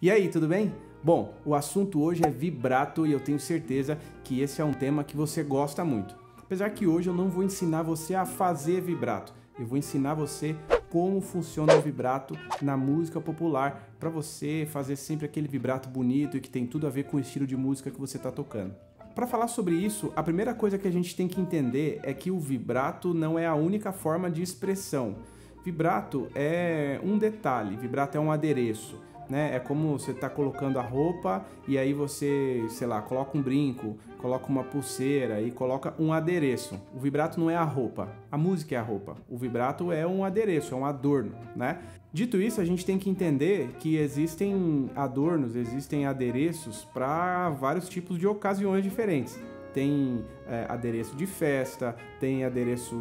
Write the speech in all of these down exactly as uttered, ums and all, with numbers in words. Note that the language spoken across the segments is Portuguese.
E aí, tudo bem? Bom, o assunto hoje é vibrato e eu tenho certeza que esse é um tema que você gosta muito. Apesar que hoje eu não vou ensinar você a fazer vibrato, eu vou ensinar você como funciona o vibrato na música popular para você fazer sempre aquele vibrato bonito e que tem tudo a ver com o estilo de música que você está tocando. Para falar sobre isso, a primeira coisa que a gente tem que entender é que o vibrato não é a única forma de expressão. Vibrato é um detalhe, vibrato é um adereço. Né? É como você está colocando a roupa e aí você, sei lá, coloca um brinco, coloca uma pulseira e coloca um adereço. O vibrato não é a roupa, a música é a roupa. O vibrato é um adereço, é um adorno, né? Dito isso, a gente tem que entender que existem adornos, existem adereços para vários tipos de ocasiões diferentes. Tem é, adereço de festa, tem adereço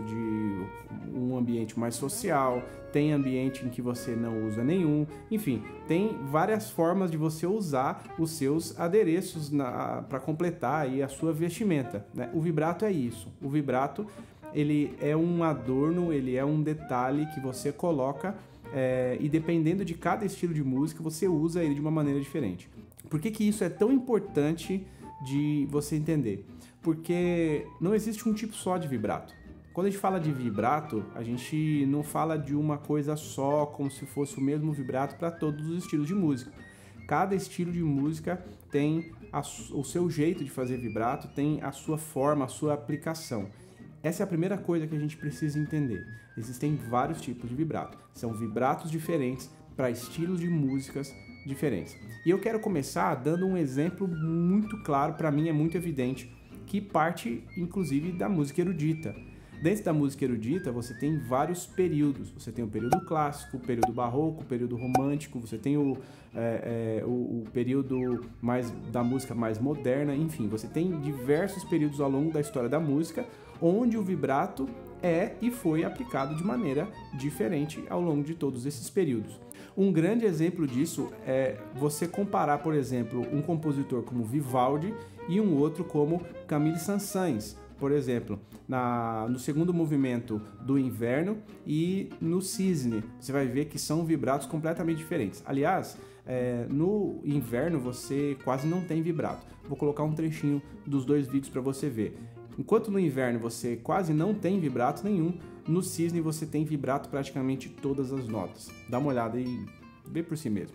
de um ambiente mais social, tem ambiente em que você não usa nenhum, enfim, tem várias formas de você usar os seus adereços para completar aí a sua vestimenta, né? O vibrato é isso, o vibrato ele é um adorno, ele é um detalhe que você coloca é, e dependendo de cada estilo de música você usa ele de uma maneira diferente. Por que que isso é tão importante de você entender? Porque não existe um tipo só de vibrato. Quando a gente fala de vibrato, a gente não fala de uma coisa só, como se fosse o mesmo vibrato para todos os estilos de música. Cada estilo de música tem a, o seu jeito de fazer vibrato, tem a sua forma, a sua aplicação. Essa é a primeira coisa que a gente precisa entender. Existem vários tipos de vibrato. São vibratos diferentes para estilos de músicas diferentes. E eu quero começar dando um exemplo muito claro, para mim é muito evidente, que parte, inclusive, da música erudita. Dentro da música erudita, você tem vários períodos. Você tem o período clássico, o período barroco, o período romântico, você tem o, é, é, o, o período mais, da música mais moderna, enfim, você tem diversos períodos ao longo da história da música, onde o vibrato é e foi aplicado de maneira diferente ao longo de todos esses períodos. Um grande exemplo disso é você comparar, por exemplo, um compositor como Vivaldi e um outro como Camille Saint-Saëns, por exemplo, na, no segundo movimento do Inverno e no Cisne. Você vai ver que são vibratos completamente diferentes. Aliás, é, no Inverno você quase não tem vibrato. Vou colocar um trechinho dos dois vídeos para você ver. Enquanto no Inverno você quase não tem vibrato nenhum, no Cisne você tem vibrato praticamente todas as notas. Dá uma olhada e vê por si mesmo.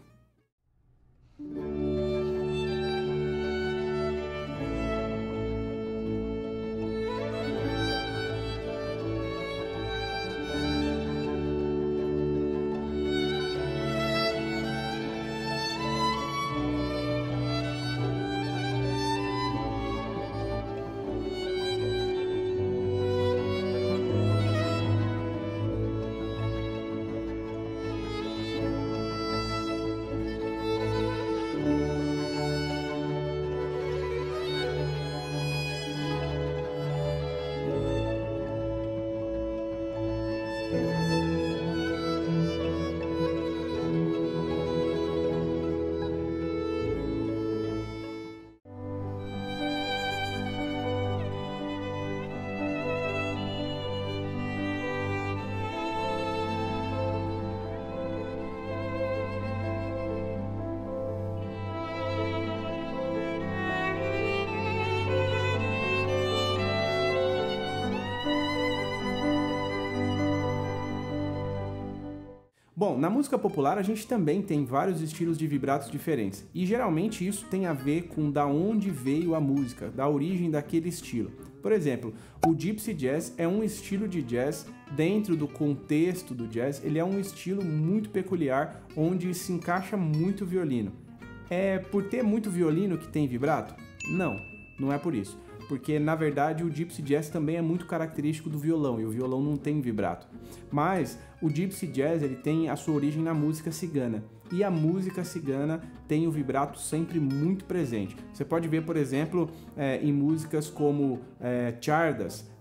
Bom, na música popular a gente também tem vários estilos de vibratos diferentes e geralmente isso tem a ver com da onde veio a música, da origem daquele estilo. Por exemplo, o Gypsy Jazz é um estilo de jazz dentro do contexto do jazz, ele é um estilo muito peculiar onde se encaixa muito violino. É por ter muito violino que tem vibrato? Não, não é por isso. Porque, na verdade, o Gypsy Jazz também é muito característico do violão, e o violão não tem vibrato. Mas o Gypsy Jazz ele tem a sua origem na música cigana, e a música cigana tem o vibrato sempre muito presente. Você pode ver, por exemplo, é, em músicas como é, Chardas,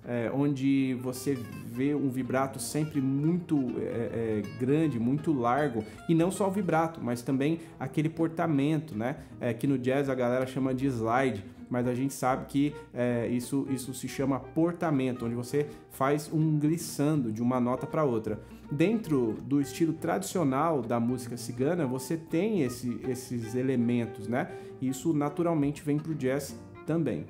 é, onde você vê um vibrato sempre muito é, é, grande, muito largo, e não só o vibrato, mas também aquele portamento, né? É, que no jazz a galera chama de slide, mas a gente sabe que é, isso, isso se chama portamento, onde você faz um glissando de uma nota para outra. Dentro do estilo tradicional da música cigana, você tem esse, esses elementos, né? E isso naturalmente vem para o jazz também.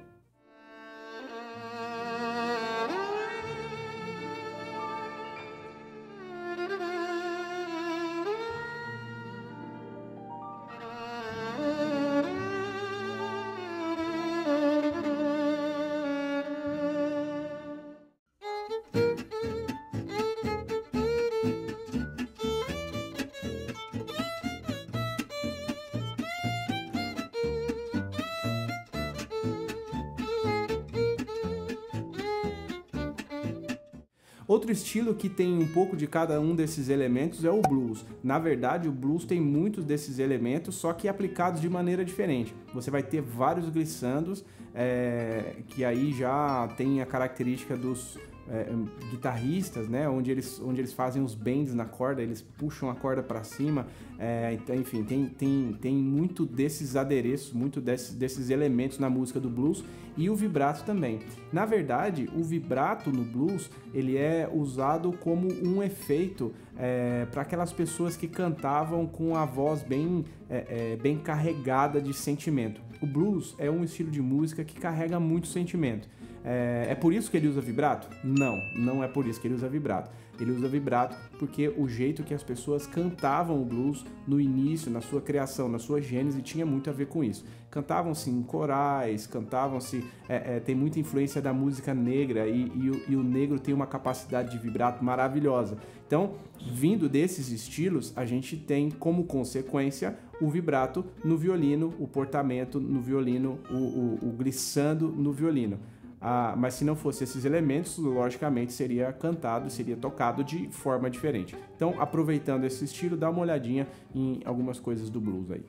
Outro estilo que tem um pouco de cada um desses elementos é o blues. Na verdade, o blues tem muitos desses elementos, só que aplicados de maneira diferente. Você vai ter vários glissandos, é, que aí já tem a característica dos é, guitarristas, né? Onde eles, onde eles fazem os bends na corda, eles puxam a corda para cima. É, então, enfim, tem, tem, tem muito desses adereços, muito desses, desses elementos na música do blues, e o vibrato também. Na verdade, o vibrato no blues, ele é usado como um efeito é, para aquelas pessoas que cantavam com a voz bem, é, é, bem carregada de sentimento. O blues é um estilo de música que carrega muito sentimento. É, é por isso que ele usa vibrato? Não, não é por isso que ele usa vibrato. Ele usa vibrato porque o jeito que as pessoas cantavam o blues no início, na sua criação, na sua gênese, tinha muito a ver com isso. Cantavam-se em corais, cantavam-se... É, é, tem muita influência da música negra e, e, o, e o negro tem uma capacidade de vibrato maravilhosa. Então, vindo desses estilos, a gente tem como consequência o vibrato no violino, o portamento no violino, o, o, o glissando no violino. Ah, mas se não fosse esses elementos, logicamente seria cantado, seria tocado de forma diferente. Então, aproveitando esse estilo, dá uma olhadinha em algumas coisas do blues aí.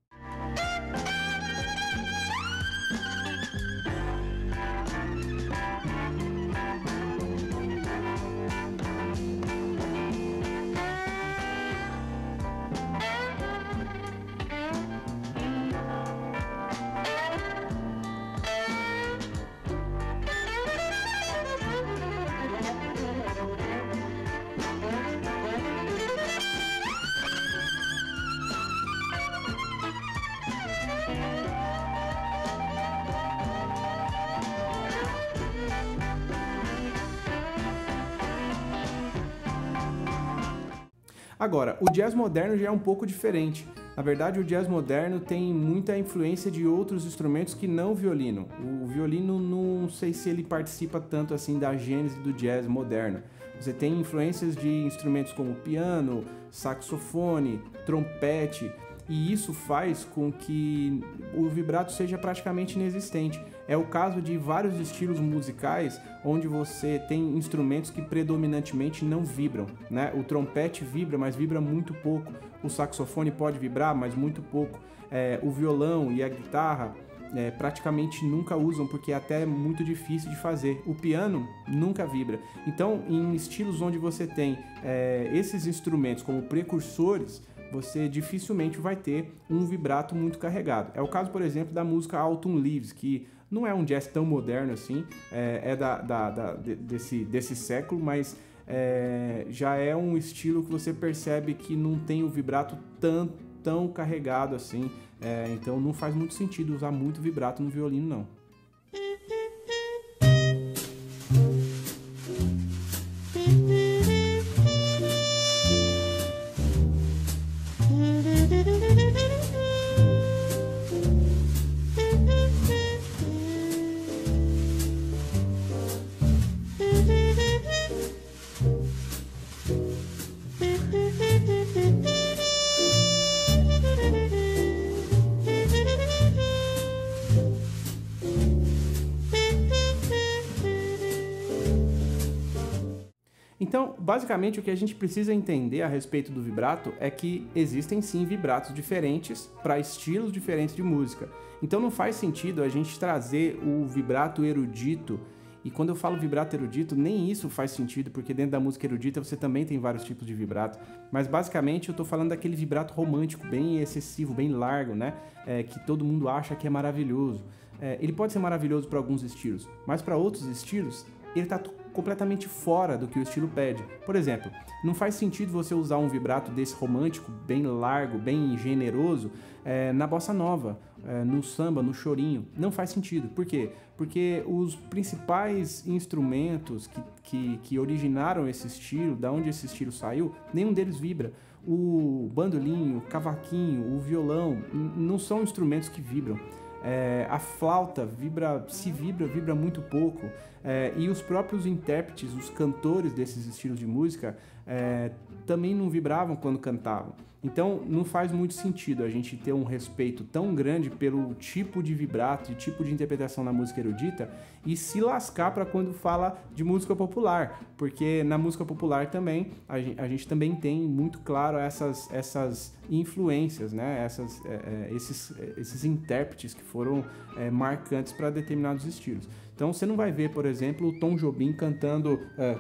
Agora, o jazz moderno já é um pouco diferente. Na verdade, o jazz moderno tem muita influência de outros instrumentos que não o violino. O violino, não sei se ele participa tanto assim da gênese do jazz moderno. Você tem influências de instrumentos como piano, saxofone, trompete, e isso faz com que o vibrato seja praticamente inexistente. É o caso de vários estilos musicais onde você tem instrumentos que predominantemente não vibram, né? O trompete vibra, mas vibra muito pouco. O saxofone pode vibrar, mas muito pouco. É, o violão e a guitarra é, praticamente nunca usam, porque é até muito difícil de fazer. O piano nunca vibra. Então, em estilos onde você tem é, esses instrumentos como precursores, você dificilmente vai ter um vibrato muito carregado. É o caso, por exemplo, da música Autumn Leaves, que não é um jazz tão moderno assim, é, é da, da, da, desse, desse século, mas é, já é um estilo que você percebe que não tem o vibrato tão, tão carregado assim, é, então não faz muito sentido usar muito vibrato no violino, não. Então, basicamente, o que a gente precisa entender a respeito do vibrato é que existem sim vibratos diferentes para estilos diferentes de música. Então não faz sentido a gente trazer o vibrato erudito E quando eu falo vibrato erudito, nem isso faz sentido, porque dentro da música erudita você também tem vários tipos de vibrato. Mas basicamente eu tô falando daquele vibrato romântico, bem excessivo, bem largo, né? É, que todo mundo acha que é maravilhoso. É, ele pode ser maravilhoso para alguns estilos, mas para outros estilos ele tá completamente fora do que o estilo pede. Por exemplo, não faz sentido você usar um vibrato desse romântico, bem largo, bem generoso, é, na bossa nova, é, no samba, no chorinho. Não faz sentido. Por quê? Porque os principais instrumentos que, que, que originaram esse estilo, da onde esse estilo saiu, nenhum deles vibra. O bandolim, o cavaquinho, o violão, não são instrumentos que vibram. É, a flauta vibra, se vibra, vibra muito pouco, é, e os próprios intérpretes, os cantores desses estilos de música, é, também não vibravam quando cantavam. Então não faz muito sentido a gente ter um respeito tão grande pelo tipo de vibrato e tipo de interpretação na música erudita e se lascar para quando fala de música popular, porque na música popular também a gente, a gente também tem muito claro essas, essas influências, né? essas, é, esses, esses intérpretes que foram é, marcantes para determinados estilos. Então você não vai ver, por exemplo, o Tom Jobim cantando... É,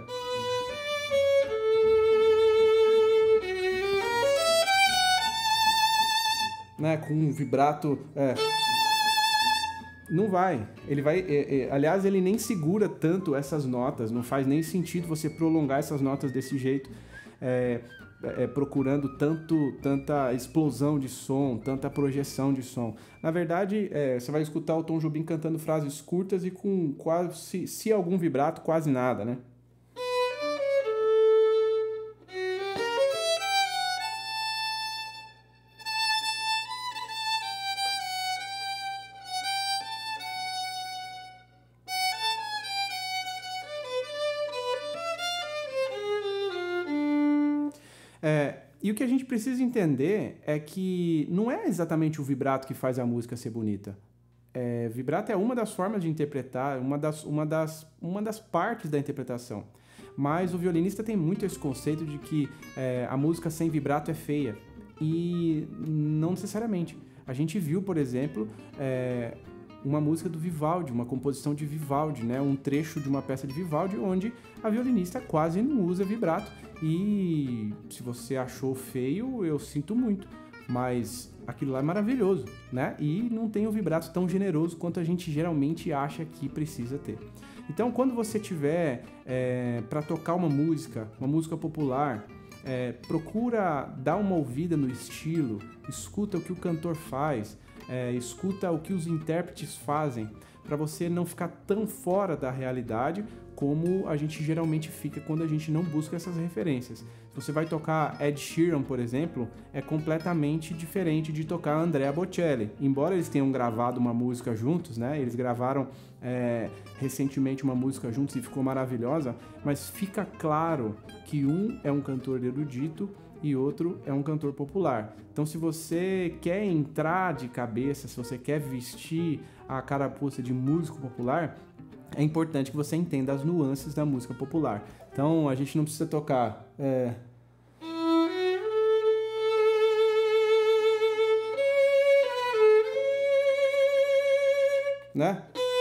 né, com um vibrato, é, não vai, ele vai, é, é, aliás, ele nem segura tanto essas notas, não faz nem sentido você prolongar essas notas desse jeito, é, é, procurando tanto, tanta explosão de som, tanta projeção de som. Na verdade, é, você vai escutar o Tom Jobim cantando frases curtas e com quase, se, se algum vibrato, quase nada, né? É, e o que a gente precisa entender é que não é exatamente o vibrato que faz a música ser bonita. É, vibrato é uma das formas de interpretar, uma das, uma, das, uma das partes da interpretação. Mas o violinista tem muito esse conceito de que é, a música sem vibrato é feia. E não necessariamente. A gente viu, por exemplo, é, uma música do Vivaldi, uma composição de Vivaldi, né? Um trecho de uma peça de Vivaldi onde a violinista quase não usa vibrato. E se você achou feio, eu sinto muito, mas aquilo lá é maravilhoso, né? E não tem um vibrato tão generoso quanto a gente geralmente acha que precisa ter. Então, quando você tiver é, para tocar uma música, uma música popular, é, procura dar uma ouvida no estilo, escuta o que o cantor faz, é, escuta o que os intérpretes fazem, para você não ficar tão fora da realidade como a gente geralmente fica quando a gente não busca essas referências. Se você vai tocar Ed Sheeran, por exemplo, é completamente diferente de tocar Andrea Bocelli. Embora eles tenham gravado uma música juntos, né? Eles gravaram é, recentemente uma música juntos e ficou maravilhosa, mas fica claro que um é um cantor erudito e outro é um cantor popular. Então, se você quer entrar de cabeça, se você quer vestir a carapuça de músico popular, é importante que você entenda as nuances da música popular. Então, a gente não precisa tocar... É... né?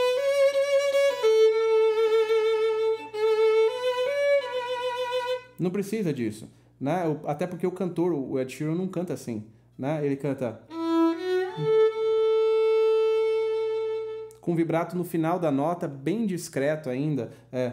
Não precisa disso, né? Até porque o cantor, o Ed Sheeran, não canta assim, né? Ele canta... com vibrato no final da nota, bem discreto ainda. É.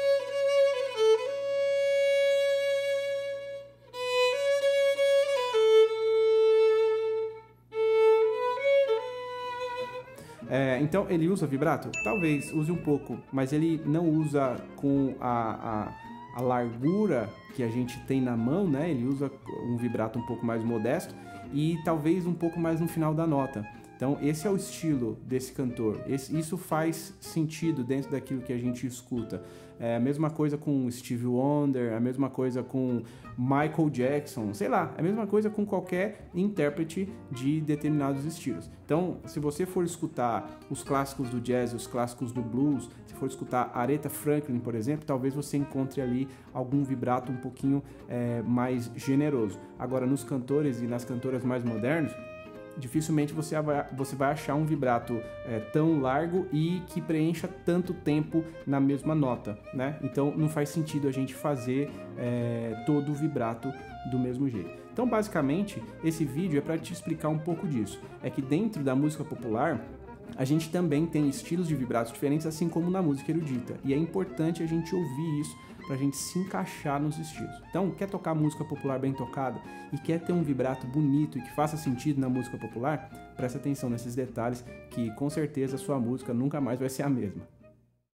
É, então, ele usa vibrato? Talvez, use um pouco, mas ele não usa com a, a, a largura que a gente tem na mão, né? Ele usa um vibrato um pouco mais modesto e talvez um pouco mais no final da nota. Então, esse é o estilo desse cantor. Esse, isso faz sentido dentro daquilo que a gente escuta. É a mesma coisa com Stevie Wonder, a mesma coisa com Michael Jackson, sei lá, a mesma coisa com qualquer intérprete de determinados estilos. Então, se você for escutar os clássicos do jazz, os clássicos do blues, se for escutar Aretha Franklin, por exemplo, talvez você encontre ali algum vibrato um pouquinho é, mais generoso. Agora, nos cantores e nas cantoras mais modernos, dificilmente você vai, você vai achar um vibrato é, tão largo e que preencha tanto tempo na mesma nota, né? Então não faz sentido a gente fazer é, todo o vibrato do mesmo jeito. Então basicamente esse vídeo é para te explicar um pouco disso. É que dentro da música popular a gente também tem estilos de vibratos diferentes, assim como na música erudita. E é importante a gente ouvir isso para a gente se encaixar nos estilos. Então, quer tocar música popular bem tocada e quer ter um vibrato bonito e que faça sentido na música popular? Presta atenção nesses detalhes que com certeza a sua música nunca mais vai ser a mesma.